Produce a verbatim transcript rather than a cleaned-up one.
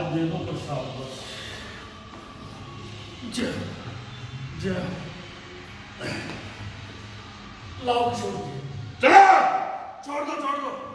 दे दो प्रसाद बस। जय जय लाओ छोड़ दो, चलो छोड़ दो छोड़ दो।